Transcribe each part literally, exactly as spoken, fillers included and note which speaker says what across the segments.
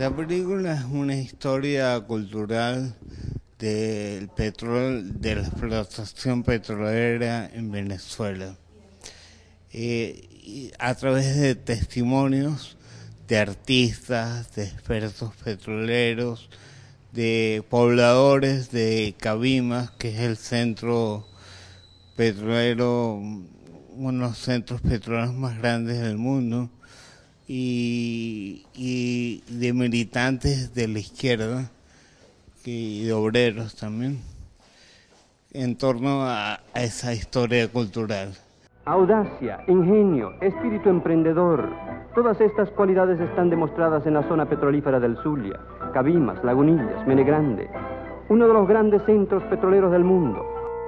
Speaker 1: La película es una historia cultural del petróleo, de la explotación petrolera en Venezuela, eh, y a través de testimonios de artistas, de expertos petroleros, de pobladores de Cabimas, que es el centro petrolero, uno de los centros petroleros más grandes del mundo, y, y de militantes de la izquierda y de obreros también, en torno a, a esa historia cultural.
Speaker 2: Audacia, ingenio, espíritu emprendedor, todas estas cualidades están demostradas en la zona petrolífera del Zulia, Cabimas, Lagunillas, Menegrande, uno de los grandes centros petroleros del mundo.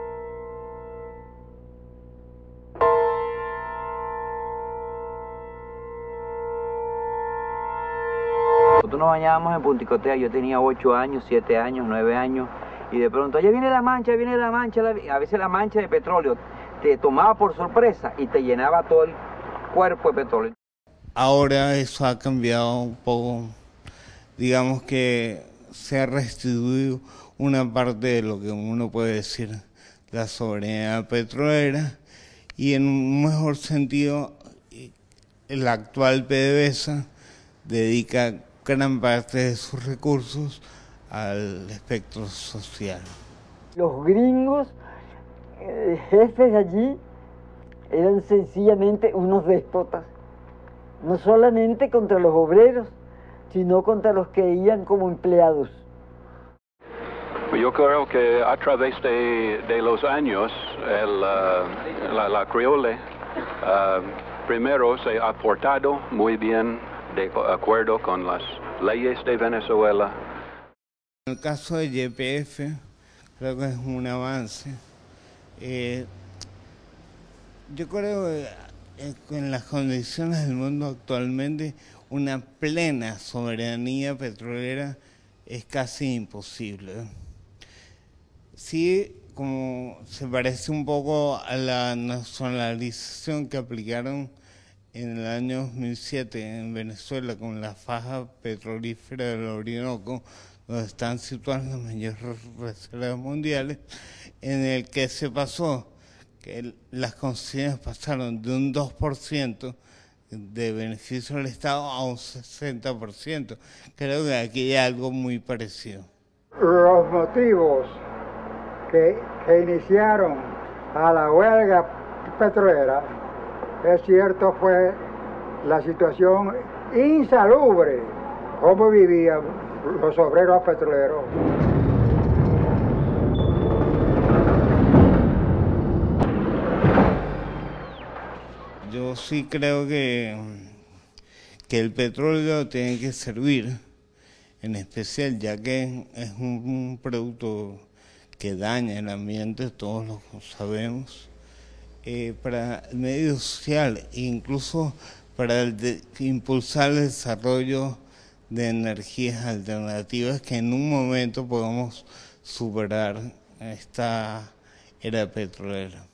Speaker 3: Nosotros nos bañábamos en Punticotea, yo tenía ocho años, siete años, nueve años, y de pronto, allá viene la mancha, viene la mancha, la... a veces la mancha de petróleo te tomaba por sorpresa y te llenaba todo el cuerpo de petróleo.
Speaker 1: Ahora eso ha cambiado un poco, digamos que se ha restituido una parte de lo que uno puede decir la soberanía petrolera, y en un mejor sentido el actual PDVSA dedica gran parte de sus recursos al espectro social.
Speaker 4: Los gringos, eh, jefes allí, eran sencillamente unos déspotas, no solamente contra los obreros, sino contra los que iban como empleados.
Speaker 5: Yo creo que a través de, de los años, el, uh, la, la criolla uh, primero se ha portado muy bien de acuerdo con las leyes de Venezuela.
Speaker 1: En el caso de Y P F, creo que es un avance. Eh, yo creo que eh, en las condiciones del mundo actualmente, una plena soberanía petrolera es casi imposible. Sí, como se parece un poco a la nacionalización que aplicaron en el año dos mil siete en Venezuela con la faja petrolífera del Orinoco, donde están situadas las mayores reservas mundiales, en el que se pasó, que las concesiones pasaron de un dos por ciento de beneficio del Estado a un sesenta por ciento. Creo que aquí hay algo muy parecido.
Speaker 6: Los motivos que, que iniciaron a la huelga petrolera, es cierto, fue la situación insalubre, cómo vivían los obreros petroleros.
Speaker 1: Yo sí creo que, que el petróleo tiene que servir, en especial ya que es un, un producto que daña el ambiente, todos lo sabemos, eh, para el medio social e incluso para el de, impulsar el desarrollo de energías alternativas que en un momento podamos superar esta era petrolera.